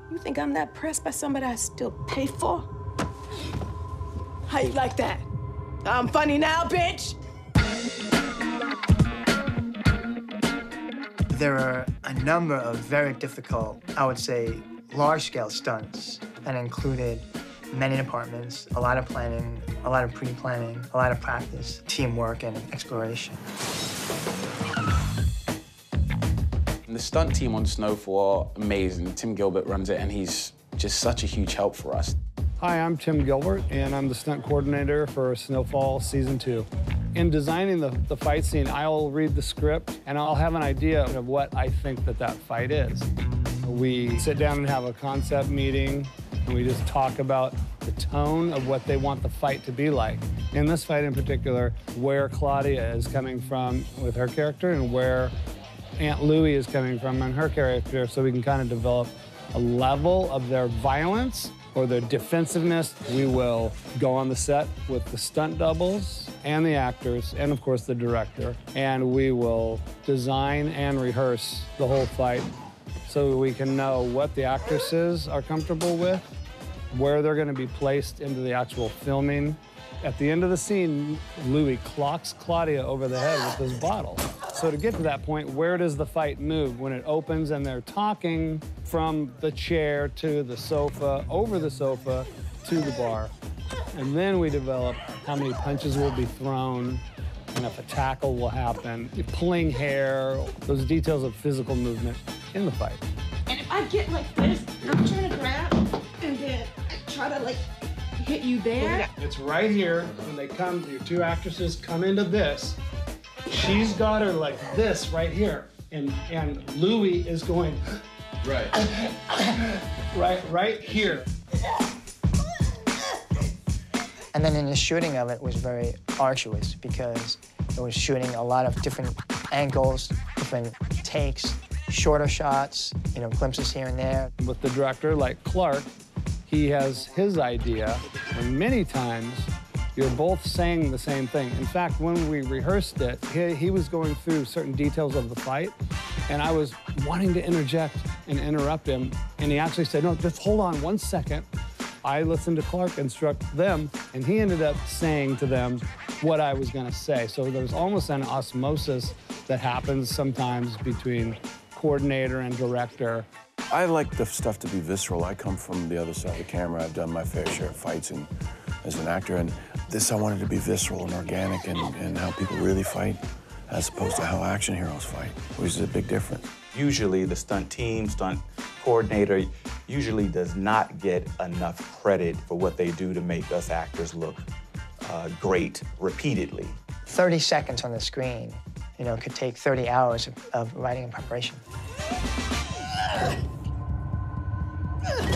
You think I'm that pressed by somebody I still pay for? How you like that? I'm funny now, bitch? There are a number of very difficult, I would say, large-scale stunts that included many departments, a lot of planning, a lot of pre-planning, a lot of practice, teamwork, and exploration. The stunt team on Snowfall are amazing. Tim Gilbert runs it, and he's just such a huge help for us. Hi, I'm Tim Gilbert, and I'm the stunt coordinator for Snowfall Season 2. In designing the fight scene, I'll read the script, and I'll have an idea of what I think that fight is. We sit down and have a concept meeting, and we just talk about the tone of what they want the fight to be like. In this fight in particular, where Claudia is coming from with her character and where Aunt Louie is coming from and her character, so we can kind of develop a level of their violence or their defensiveness. We will go on the set with the stunt doubles and the actors and, of course, the director, and we will design and rehearse the whole fight so we can know what the actresses are comfortable with, where they're going to be placed into the actual filming. At the end of the scene, Louie clocks Claudia over the head with this bottle. So to get to that point, where does the fight move? When it opens and they're talking from the chair to the sofa, over the sofa to the bar. And then we develop how many punches will be thrown and if a tackle will happen, pulling hair, those details of physical movement in the fight. And if I get like this, I'm trying to grab, and then I try to like hit you there. It's right here. When they come, your two actresses come into this. She's got her like this right here, and Louie is going right here. And then in the shooting of it was very arduous because it was shooting a lot of different angles, different takes, shorter shots, you know, glimpses here and there. With the director, like Clark, he has his idea, and many times you're both saying the same thing. In fact, when we rehearsed it, he was going through certain details of the fight, and I was wanting to interject and interrupt him, and he actually said, no, just hold on 1 second. I listened to Clark instruct them, and he ended up saying to them what I was gonna say. So there's almost an osmosis that happens sometimes between coordinator and director. I like the stuff to be visceral. I come from the other side of the camera. I've done my fair share of fights as an actor, and this I wanted to be visceral and organic and how people really fight as opposed to how action heroes fight, which is a big difference. Usually the stunt team, stunt coordinator, usually does not get enough credit for what they do to make us actors look great repeatedly. 30 seconds on the screen, you know, could take 30 hours of writing and preparation.